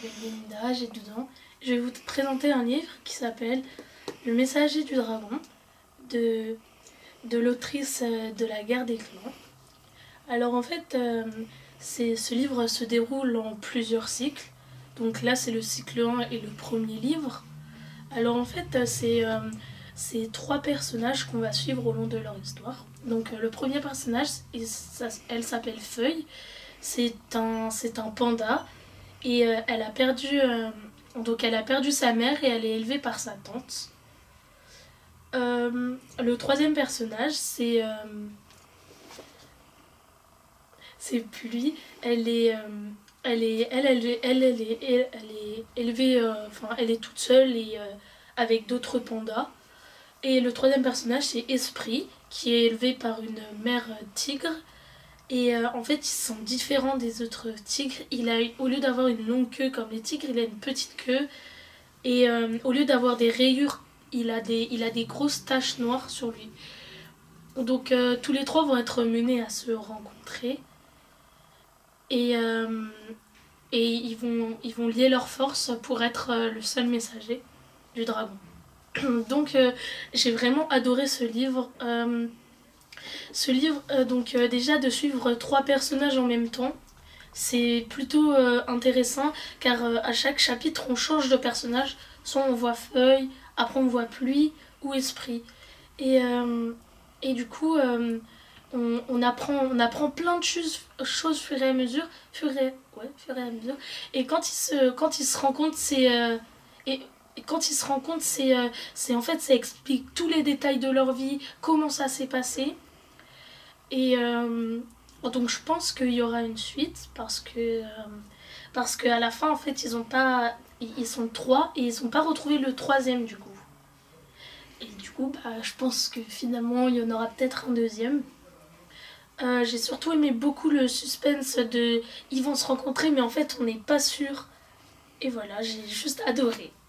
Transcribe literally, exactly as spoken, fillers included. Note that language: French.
m'appelle Belinda, j'ai douze ans. Je vais vous présenter un livre qui s'appelle Le Messager du Dragon de, de l'autrice de La Guerre des Clans. Alors en fait, euh, ce livre se déroule en plusieurs cycles. Donc là, c'est le cycle un et le premier livre. Alors en fait, c'est euh, trois personnages qu'on va suivre au long de leur histoire. Donc euh, le premier personnage, il, ça, elle s'appelle Feuille. C'est un, c'est un panda et euh, elle a perdu euh, donc elle a perdu sa mère et elle est élevée par sa tante. Euh, le troisième personnage, c'est euh, c'est Pluie. Elle est euh, elle est elle elle, elle, elle, elle, est, elle, elle est élevée euh, enfin elle est toute seule et euh, avec d'autres pandas. Et le troisième personnage, c'est Esprit, qui est élevé par une mère tigre. Et euh, en fait, ils sont différents des autres tigres. Il a, au lieu d'avoir une longue queue comme les tigres, il a une petite queue. Et euh, au lieu d'avoir des rayures, il a des, il a des grosses taches noires sur lui. Donc euh, tous les trois vont être menés à se rencontrer. Et, euh, et ils, vont, ils vont lier leurs forces pour être euh, le seul messager du dragon. Donc euh, j'ai vraiment adoré ce livre. Euh, ce livre, euh, donc euh, déjà de suivre trois personnages en même temps, c'est plutôt euh, intéressant car euh, à chaque chapitre on change de personnage. Soit on voit Feuille, après on voit Pluie ou Esprit. Et, euh, et du coup euh, on, on, apprend, on apprend plein de choses, choses fur et à mesure. Fur et, ouais, fur et à mesure. Et quand ils se, quand ils se rencontrent, c'est... Euh, et, Et quand ils se rendent compte, c'est euh, en fait, ça explique tous les détails de leur vie, comment ça s'est passé. Et euh, donc je pense qu'il y aura une suite parce que euh, parce qu'à la fin, en fait, ils ont pas, ils sont trois et ils n'ont pas retrouvé le troisième du coup. Et du coup, bah, je pense que finalement, il y en aura peut-être un deuxième. Euh, J'ai surtout aimé beaucoup le suspense de ils vont se rencontrer, mais en fait, on n'est pas sûr. Et voilà, j'ai juste adoré.